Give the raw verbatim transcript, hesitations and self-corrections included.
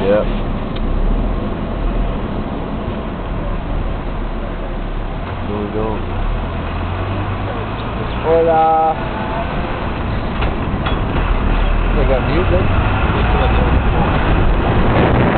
Yep. Here we go. Hola. They got music.